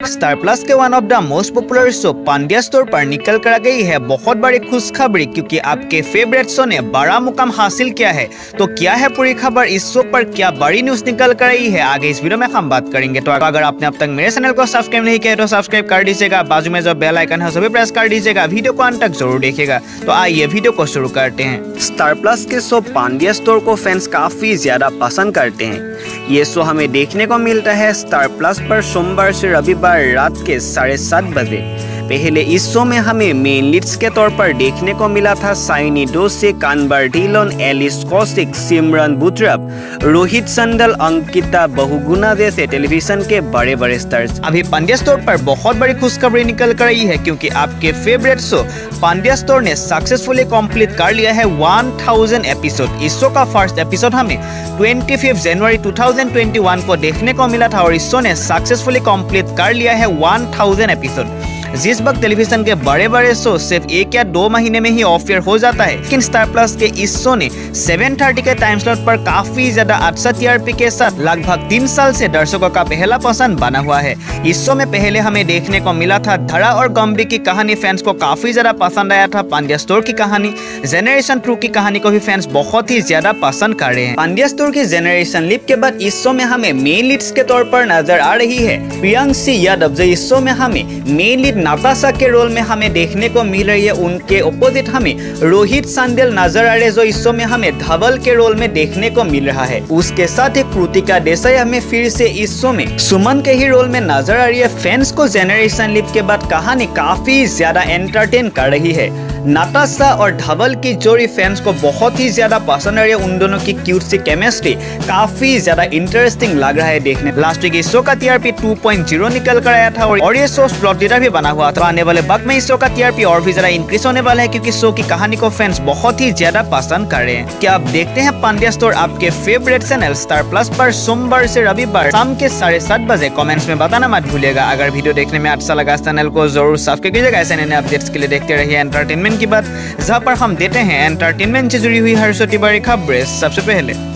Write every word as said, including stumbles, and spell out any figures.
Star Plus के one of the most popular show Pandya store पर निकल कर आ गई है बहुत बड़ी खुशखबरी, क्योंकि आपके फेवरेट शो ने बड़ा मुकाम हासिल किया है। तो क्या है पूरी खबर, इस शो पर क्या बड़ी न्यूज निकल कर आई है, आगे इस वीडियो में हम बात करेंगे। तो अगर आपने अब तक मेरे चैनल को सब्सक्राइब नहीं किया तो सब्सक्राइब कर दीजिएगा, बाजू में जो बेल आइकन है सभी प्रेस कर दीजिएगा, वीडियो को अंत तक जरूर देखिएगा। तो आइए वीडियो को शुरू करते हैं। स्टार प्लस के शो पांड्या स्टोर को फैंस काफी ज्यादा पसंद करते हैं। ये शो हमें देखने को मिलता है स्टार प्लस पर सोमवार से रविवार रात के साढ़े सात बजे। पहले इस शो में हमें मेन लीड्स के तौर पर देखने को मिला था साइनी डोसे, कानबर ढिलोन, एलिस कौशिक, सिमरन बुटरब, रोहित संदल, अंकिता बहुगुणा जैसे टेलीविजन के बड़े बड़े स्टार्स। अभी पांड्या स्टोर पर बहुत बड़ी खुशखबरी निकल कर आई है, क्योंकि आपके फेवरेट शो पांड्या स्टोर ने सक्सेसफुली कंप्लीट कर लिया है वन थाउज़ेंड एपिसोड। इस शो का फर्स्ट एपिसोड हमें पच्चीस जनवरी दो हज़ार इक्कीस को देखने को मिला था और इस शो ने सक्सेसफुली कंप्लीट कर लिया है वन थाउज़ेंड एपिसोड। जिस वक्त टेलीविजन के बड़े बड़े शो सिर्फ एक या दो महीने में ही ऑफ एयर हो जाता है, लेकिन स्टार प्लस के इस शो ने सात तीस के टाइम स्लॉट पर काफी ज्यादा अच्छा टीआरपी के साथ लगभग तीन साल से दर्शकों का पहला पसंद बना हुआ है। इस शो में पहले हमें देखने को मिला था धड़ा और गंभी की कहानी, फैंस को काफी ज्यादा पसंद आया था। पांड्या स्टोर की कहानी, जेनरेशन टू की कहानी को भी फैंस बहुत ही ज्यादा पसंद कर रहे हैं। पांड्या स्टोर की जेनरेशन लीप के बाद इस शो में हमें मेन लीड्स के तौर पर नजर आ रही है प्रियंशी यादव, जो इस शो में हमें मेन लीड नाताशा के रोल में हमें देखने को मिल रही है। उनके अपोजिट हमें रोहित संदल नजर आ रहे, जो इस शो में हमें धवल के रोल में देखने को मिल रहा है। उसके साथ ही कृतिका देसाई हमें फिर से इस शो में सुमन के ही रोल में नजर आ रही है। फैंस को जेनरेशन लीप के बाद कहानी काफी ज्यादा एंटरटेन कर रही है। नाताशा और धवल की जोड़ी फैंस को बहुत ही ज्यादा पसंद आ रही है। उन दोनों की क्यूट सी केमिस्ट्री काफी ज्यादा इंटरेस्टिंग लग रहा है देखने। लास्ट वीक इस शो का टीआरपी टू पॉइंट ज़ीरो निकल कर आया था और ये शो स्लॉट लीडर भी बना हुआ था। आने वाले वक्त में इस शो का टीआरपी और भी ज्यादा इंक्रीज होने वाला है, क्योंकि शो की कहानी को फैंस बहुत ही ज्यादा पसंद कर रहे हैं। क्या आप देखते हैं पांड्या स्टोर आपके फेवरेट चैनल स्टार प्लस पर सोमवार से रविवार शाम के साढ़े सात बजे? कमेंट्स में बताना मत भूलिएगा। अगर वीडियो देखने में अच्छा लगा चैनल को जरूर सब्सक्राइब कीजिएगा। ऐसे नए अपडेट्स के लिए देखते रहिए एंटरटेनमेंट की बात, जहाँ पर हम देते हैं एंटरटेनमेंट से जुड़ी हुई हर छोटी बड़ी खबरें सबसे पहले।